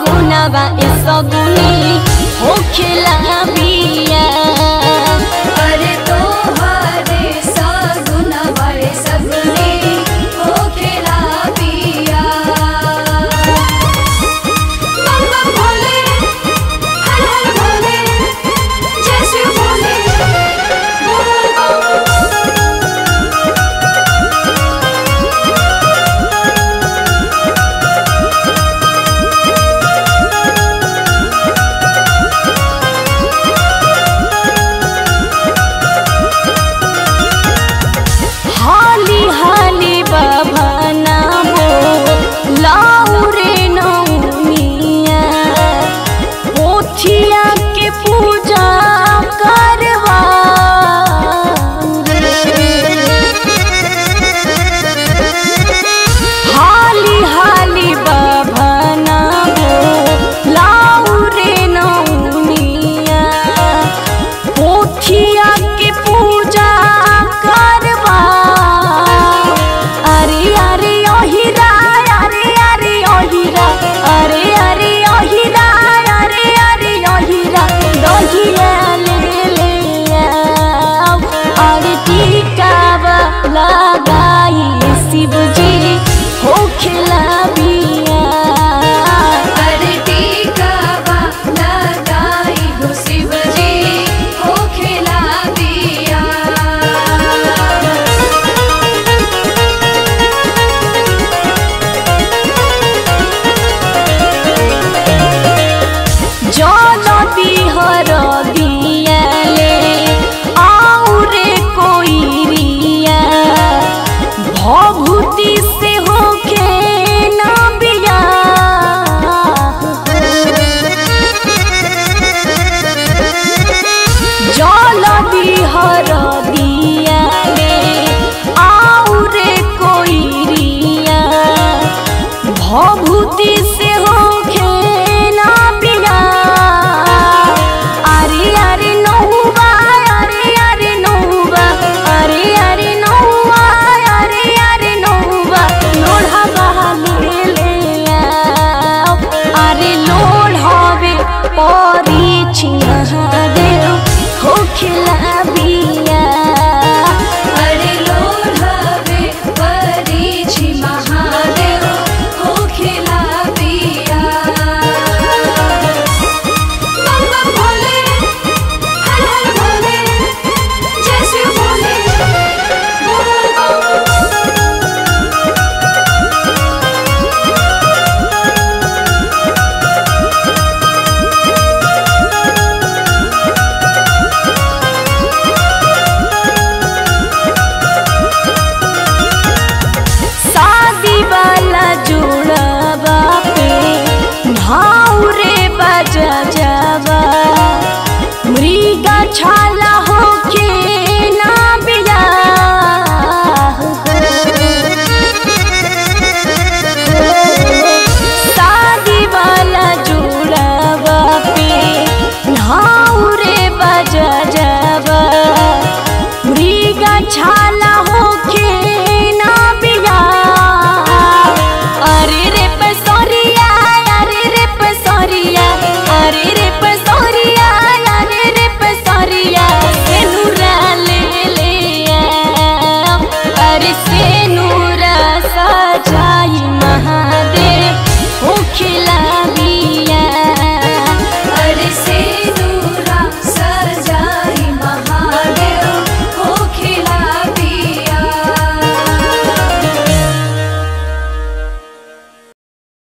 सगुनवा ए सगुनी हो खेला बिया। अरे तोहरे सगुनवा ए सगुनी हो खेला बिया। बम बम भोले हर हर भोले जय शिव भोले बोल बम। हाली हाली बभना बो लाउरे नौनिया पोथिया के पूजा करवा। हाली हाली बभना बो लाउरे नौनिया पोथिया के पूजा करवा। अरे अरे ओहिरा अरे अरे ओहिरा अरे अरे ओहिरा अरे अरे ओहिरा दहिया ले ले आओ। अरे टीकावा लगाई शिव जी हो खेला बिया। अरे टीकावा लगाई हो शिव जी हो खेला बिया। जल बिहर दियाले आउरे कोइरिया भभूति से होखे ना बिया। जल बिहर दियाले आउरे कोइरिया भभूति से होखे ना बिया। अरे अरे नौवा अरे अरे नौवा अरे अरे नौवा अरे अरे नौवा लोढ़ा बहाले ले आओ। अरे लोढ़ावे परी महादेव हो खेला बिया। अरे लोढ़ावे परी महादेव हो खेला बिया। बम बम भोले हर हर भोले जय शिव भोले बोल बम। शादी वाला जुड़वा पे भाउरे बजा जावा मृगा छाला होके